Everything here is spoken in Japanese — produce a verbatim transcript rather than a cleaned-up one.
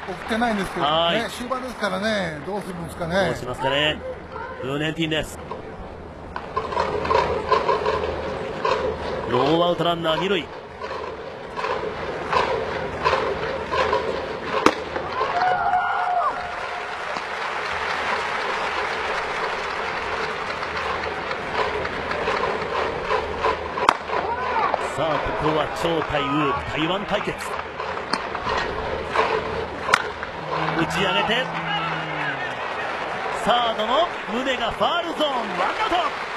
送ってないんですけどね、終盤ですからね、どうするんですかね。 どうしますかね。ウーネンティンです。ノーアウトランナー二塁。さあここは超対ウー台湾対決。打ち上げてサードの宗がファールゾーン、ワンアウト。